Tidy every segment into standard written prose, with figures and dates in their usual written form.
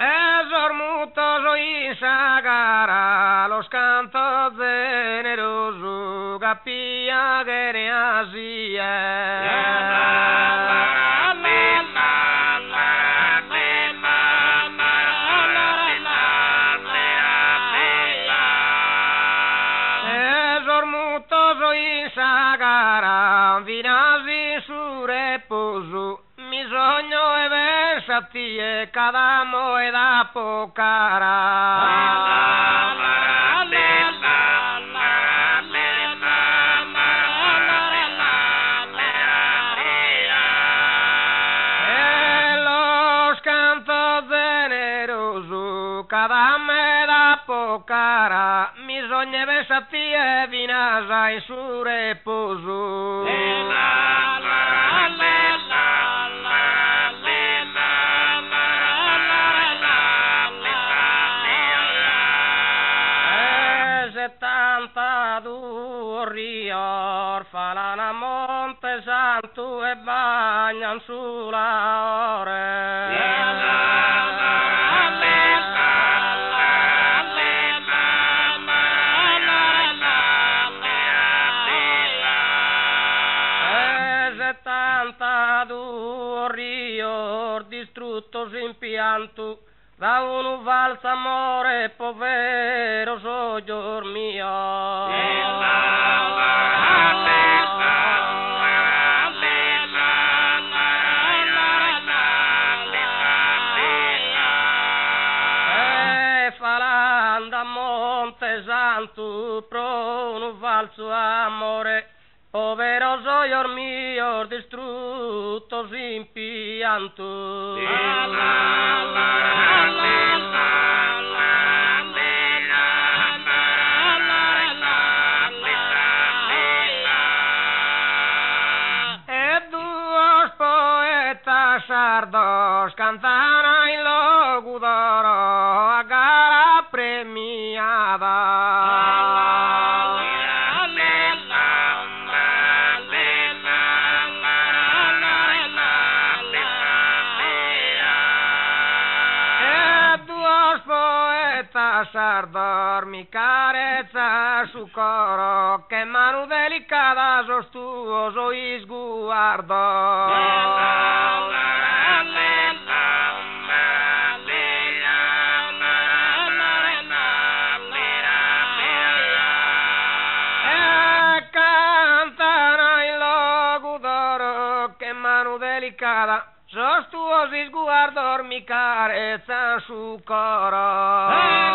Esormutoso y sagara los cantos generosos capilla Esormutoso y sagara vinasi su reposo mi sogno è versati e cada moeda pocara. E los cantos generosos cada moeda pocara mi sogno è versati e vinasa in su reposo. Rior falana Monte Santo e bagnan sulla ore. E 72 rior distruttos in pianto da un valsa amore povero soggior mio. Monte Santo pro un falso amore povero soior mio distrutto in pianto. E duos poetas sardos cantano in loco d'oro a gara premiata. Sardor mi carezza su coro che mano delicata sostuoso i sguardo. E cantano il loco d'oro che mano delicata sostuosi sguardor mi carezza su coro.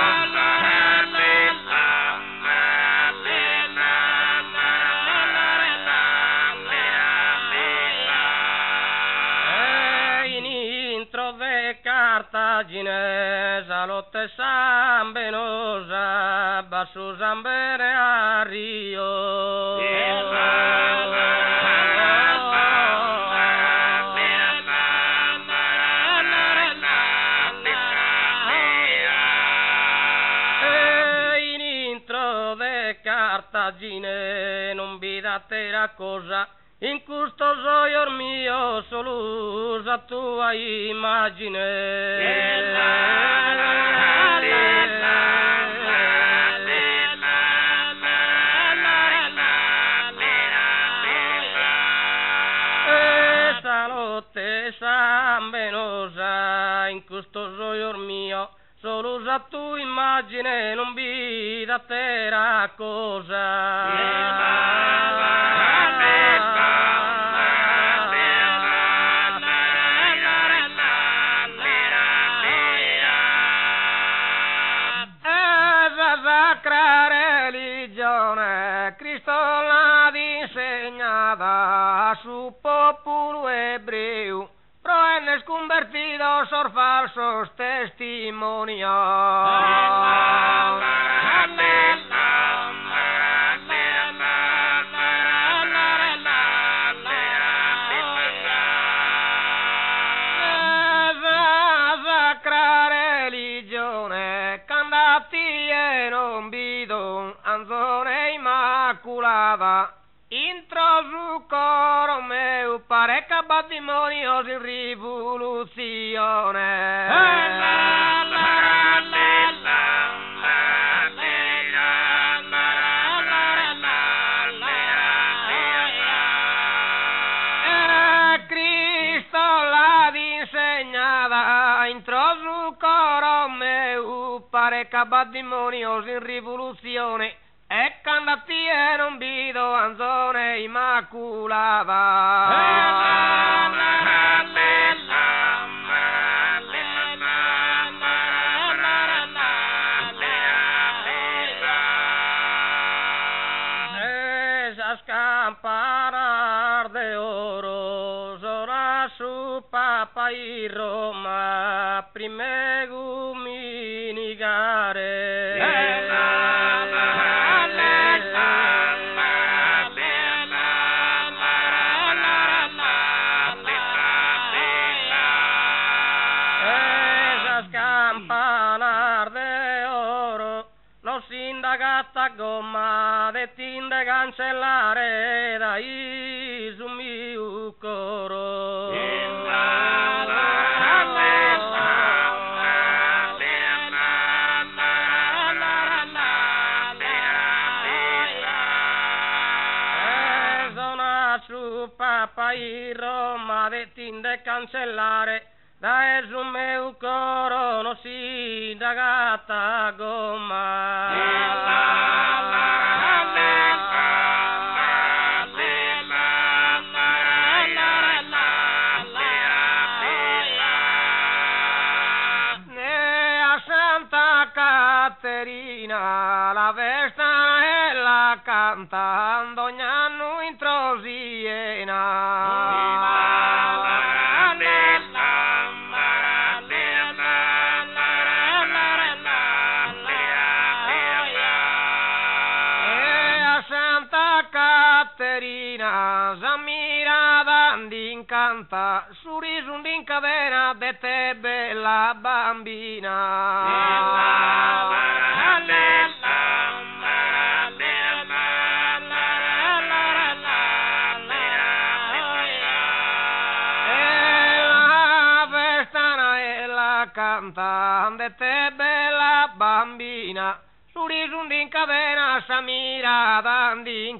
Cartaginesa lotte sambenosa basso zambere a Rio. E in intro de Cartagine non bidatera cosa in questo soior mio solo usa tua immagine. E salotte sambenosa in questo soior mio solo usa tua immagine non bidatera cosa. Sacra religione Cristo l'ha disegnata su popolo ebreo pro enne sconvertido sor falsos testimonios. Sacra religione candati e non bidon anzone immaculata intro su coro meu parecca battimonios in rivoluzione. intro su coro meu, pare cabadimonios in rivoluzione, e cantati e non vido anzone immaculava. Campanar de oro, zora su papa y Roma, primegu minigare. Esas campanar de oro, los indagata gomma de tinde cancellare dai su mio coro. Su papa y Roma de tinde cancellare dai su mio coro no si indagata gomma. Caterina, la vesta e la cantando gnanno in trosiena. E a Santa Caterina, Zamira dandin canta, surisundin cadena de te bella bambina. Canta de te bella bambina, surisundin cadena Samira dandin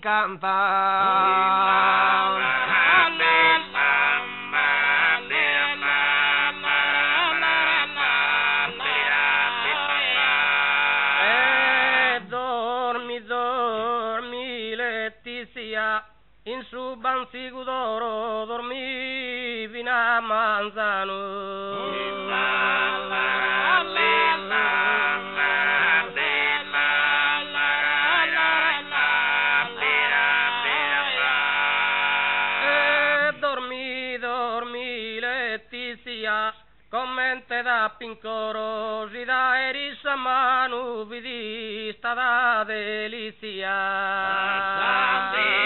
canta. Dormi Letizia, in su banzigu d'oro dormi vina manzano. Dormi Letizia, commente da pincoros y da erisa manu vidista da delizia.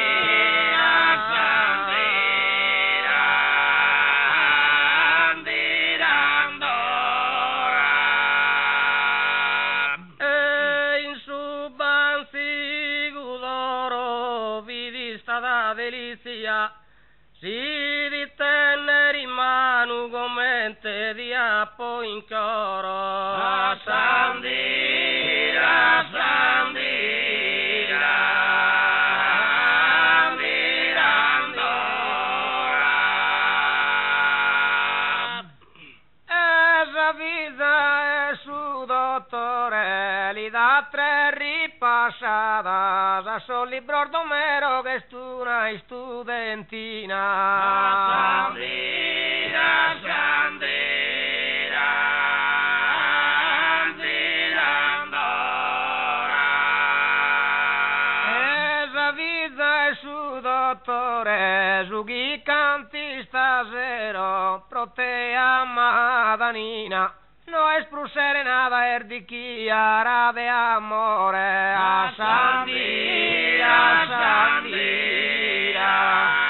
In su banzigu d'oro vidista da delizia, si di tenere in mano commente di appo in coro. Sandira, Sandira, Mirandora. Esa vida es su dottore, li da tre ripassadas, a sol libros d'Omero che stuna studentina. Sandira, Sandira, Mirandora. Esa vida es su dottore, su chi canti stasera, protea madanina. No es pro serenada erdichiara de amore. A Sandira, Sandira.